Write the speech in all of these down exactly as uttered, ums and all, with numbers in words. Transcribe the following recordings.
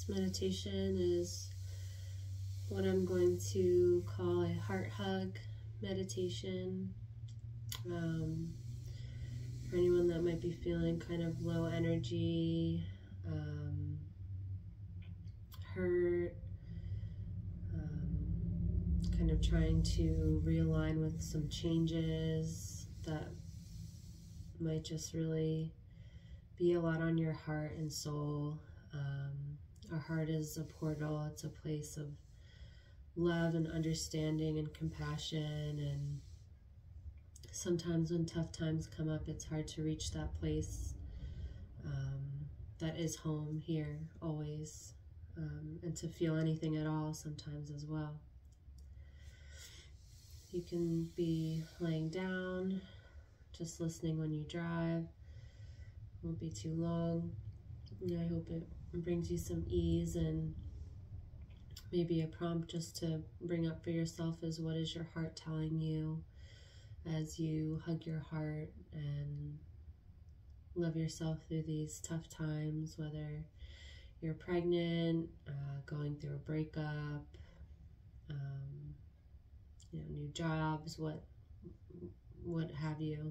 This meditation is what I'm going to call a heart hug meditation. Um, for anyone that might be feeling kind of low energy, um, hurt, um, kind of trying to realign with some changes that might just really be a lot on your heart and soul. Um, our heart is a portal. It's a place of love and understanding and compassion, and sometimes when tough times come up, it's hard to reach that place um, that is home here always, um, and to feel anything at all sometimes as well. You can be laying down, just listening when you drive. Won't be too long. And I hope it brings you some ease, and maybe a prompt just to bring up for yourself is, what is your heart telling you as you hug your heart and love yourself through these tough times, whether you're pregnant, uh, going through a breakup, um, you know, new jobs, what, what have you.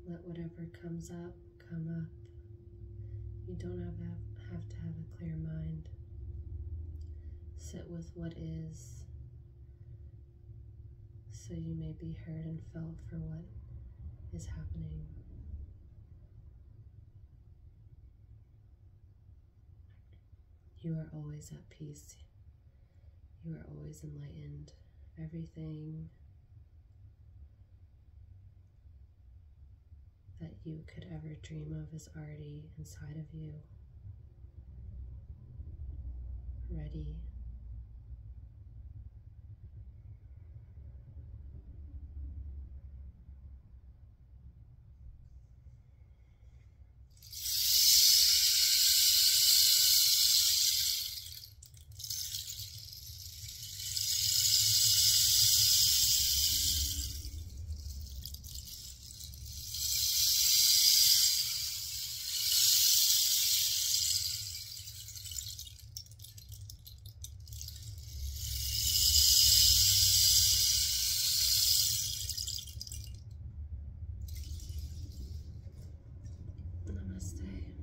Let whatever comes up, come up. You don't have, have to have a clear mind. Sit with what is, so you may be heard and felt for what is happening. You are always at peace. You are always enlightened. Everything that you could ever dream of is already inside of you, ready. Namaste.